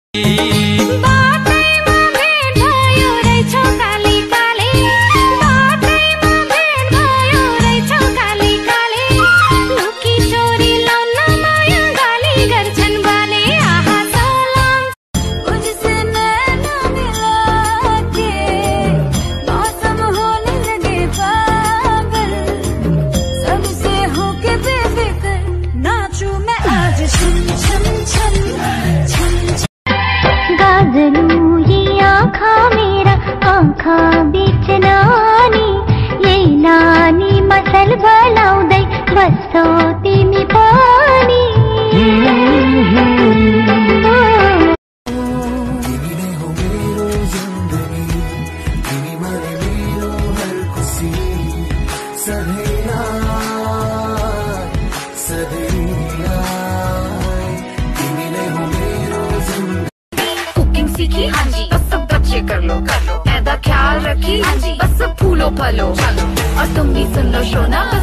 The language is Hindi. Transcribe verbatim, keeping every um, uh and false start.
गाजरू ये आँखा मेरा आँखा बीच नानी ये नानी मसल बलाऊ दई बसो तीमी पानी सीखी हाँ जी बस सब बच्चे कर लो कर लो ऐदा ख्याल रखी हाँ जी बस सब फूलो फलो चलो और तुम भी सुन लो शोना।